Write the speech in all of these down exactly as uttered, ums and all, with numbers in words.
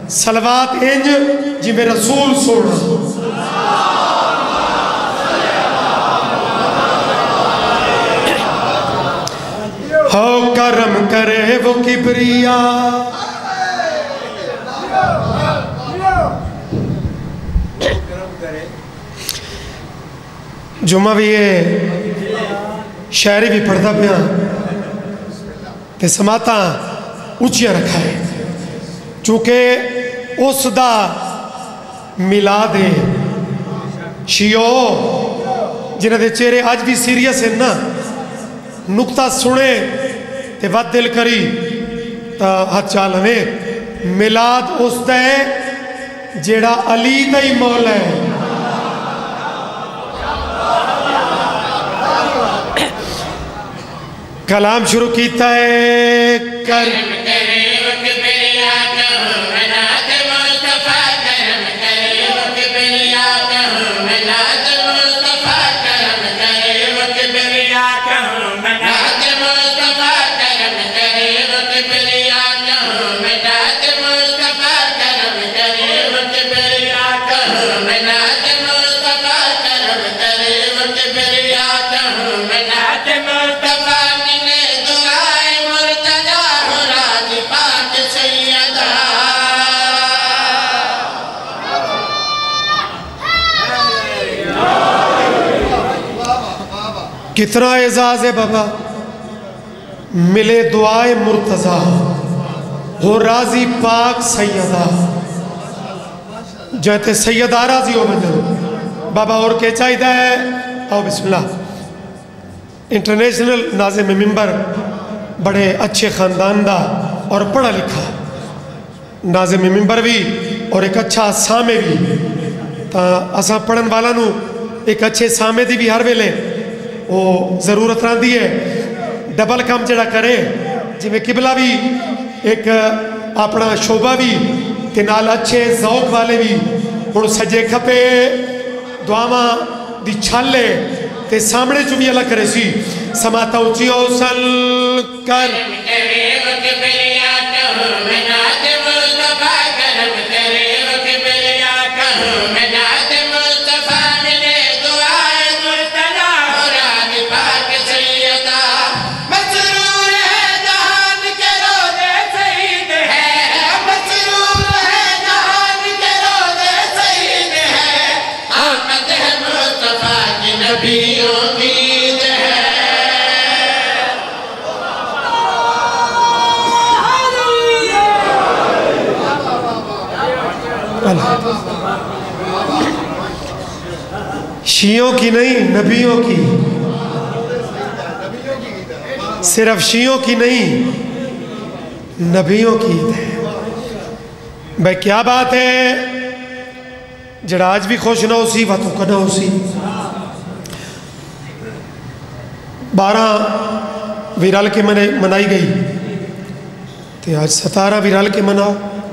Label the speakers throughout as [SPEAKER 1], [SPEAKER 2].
[SPEAKER 1] صلوات انج جی میں رسول سونا ہو کرم کرے وہ کبریا جمعہ بھی یہ شاعری بھی پڑھتا پیا تے سماتا اچھیا رکھا ہے چونکہ اس دا میلاد ہے شیعو جنہ دے چہرے آج بھی سیریس ہیں نا نکتہ سنے تے وقت دل کری تا ہاتھ چالنے میلاد اس دا ہے جیڑا علی دا ہی مولا ہے کلام شروع کیتا ہے کر کتنا اعزاز ہے بابا ملے دعائے مرتضی ہو راضی پاک سیدہ جہتے سیدہ راضی ہو بجر بابا اور کے چاہیدہ ہے آؤ بسم اللہ انٹرنیشنل ناظم ممبر بڑے اچھے خاندان دا اور پڑھا لکھا ناظم ممبر بھی اور ایک اچھا سامے بھی تا اساں پڑھن والا نو ایک اچھے سامے دی بھی ہر ویلے وہ ضرورت رہن دی ہے ڈبل کام جڑا کرے جی میں قبلہ بھی ایک اپنا شعبہ بھی تے نال اچھے ذوق والے بھی اور سجے کھپے دعاواں دی چھالے تے سامنے جو بھی اللہ کرے سی سماتا اچھی اوصل کر شیعوں کی نہیں نبیوں کی صرف شیعوں کی نہیں نبیوں کی بھائی کیا بات ہے جڑا آج بھی خوش نہ ہو سی واتوں کا نہ ہو سی بارہ ویرال کے منائی گئی تے آج ستارہ ویرال کے مناؤ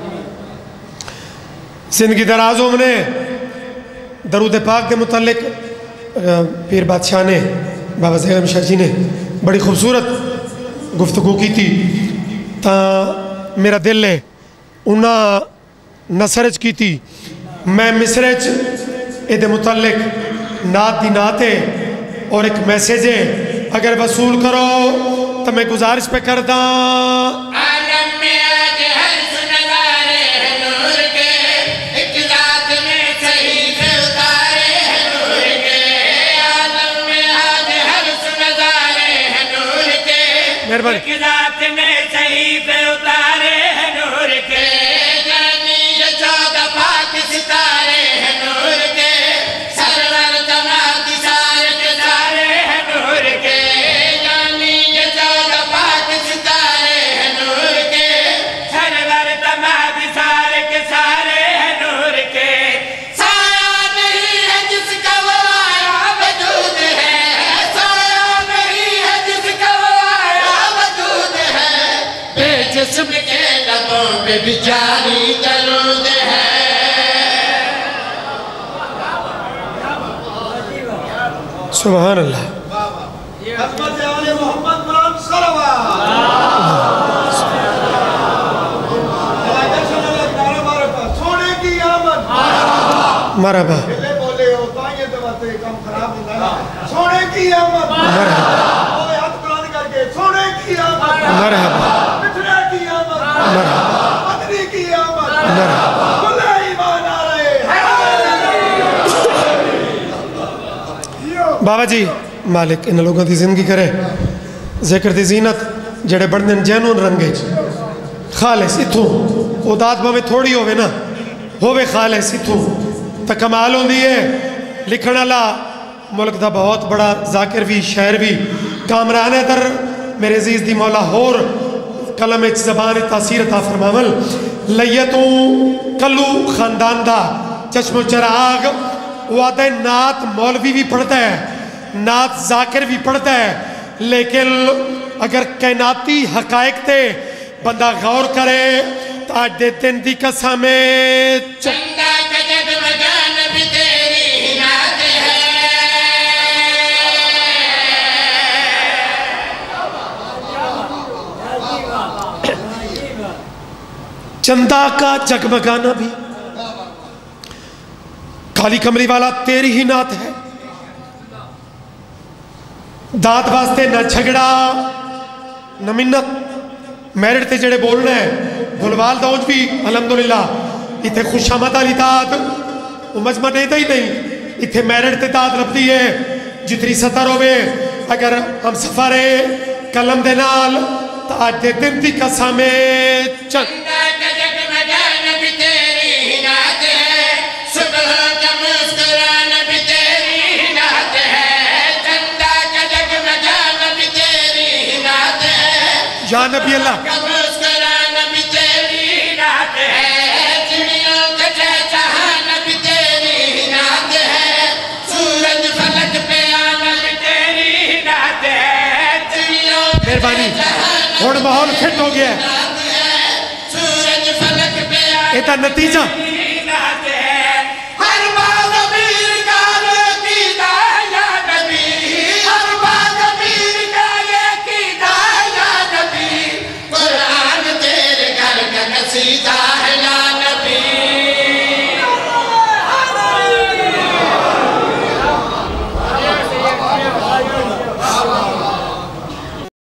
[SPEAKER 1] زندگی درازوں میں درود پاک کے متعلق پیر بادشاہ نے بابا زیغم شاہ جی نے بڑی خوبصورت گفتگو کی تھی تا میرا دل ہے انہاں نصرچ کی تھی میں مصرچ ایدے متعلق نات دی نات ہے اور ایک میسیج ہے اگر وصول کرو تو میں گزارش پہ کر دا عالم میں آج ہر سنگارے ہیں نور کے ایک ذات میں صحیفے اتارے ہیں نور کے عالم میں آج ہر سنگارے ہیں نور کے ایک ذات میں صحیفے اتارے ہیں نور کے جانی یہ چودہ پاک ستارے ہیں نور کے سرور تمام سارے کے سارے ہیں نور کے جانی یہ چودہ پاک ستارے ہیں نور کے سرور تمام سارے کے سارے ہیں نور کے سایہ نہیں ہے جس کا وہ آیا وجود ہے سایہ نہیں ہے جس کا وہ آیا وجود ہے بے جسم کے لبوں پہ بھی جاری درود ہے سبحان اللہ
[SPEAKER 2] حضرت علی محمد نام صلوات
[SPEAKER 1] مرحبا
[SPEAKER 2] پہلے بولے ہو تو یہ تو بات کم خراب ہوتا ہے سونے کی آمد
[SPEAKER 1] مرحبا
[SPEAKER 2] اوے ہاتھ بلند کر کے سونے کی آمد
[SPEAKER 1] مرحبا
[SPEAKER 2] مٹھڑے کی آمد
[SPEAKER 1] مرحبا
[SPEAKER 2] مدنی کی آمد
[SPEAKER 1] مرحبا
[SPEAKER 2] کلے ایمان آ رہے
[SPEAKER 1] بابا جی مالک ان لوگوں دی زندگی کرے ذکر دی زینت جڑے بڑھنے جینون رنگے خالص اتھوں او داد باوے تھوڑی ہوئے نا ہوئے خالص اتھوں تا کمال ہوں دیئے لکھن اللہ ملک دا بہت بڑا ذاکر بھی شہر بھی کامران ہے در میرے عزیز دی مولا ہور کلم اچ زبان تاثیر تا فرمامل لیتوں کلو خاندان دا چشم و چراغ وعدہ نات مولوی بھی پڑھتا ہے نات ذاکر بھی پڑھتا ہے لیکن اگر کائناتی حقائق تے بندہ غور کرے تو آج دے دن دی قسمیں
[SPEAKER 3] چندہ کا جگمگان بھی تیری نات ہے
[SPEAKER 1] چندہ کا جگمگانا بھی کالی کمری والا تیری ہی نات ہے داد واسطے نہ جھگڑا نہ منت میرٹ تے جڑے بولنا ہے بھلوال دوج بھی الحمدللہ اتھے خوش آمد علی داد وہ مجمع دیتا ہی نہیں اتھے میرٹ تے داد ربدی ہے جتری سطر ہوئے اگر ہم سفرے کلم دے نال تا آج دے دن دی قسمیں چند
[SPEAKER 3] چندہ کا جگمگان بھی تیری نات ہے صبح کا مسکران بھی تیری نات ہے چندہ کا جگمگان بھی تیری نات ہے
[SPEAKER 1] یا نبی اللہ
[SPEAKER 3] کا مسکران بھی تیری نات ہے چڑیوں کا چہچہانا بھی تیری نات ہے سورج فلک پہ آنا بھی تیری نات ہے چڑیوں کا
[SPEAKER 1] مہربانی
[SPEAKER 3] چہچہانا
[SPEAKER 1] اور ماحول فٹ ہو گیا ہے
[SPEAKER 3] نات ہے سورج فلک پہ آنا
[SPEAKER 1] ایتا نتیجہ
[SPEAKER 3] بھی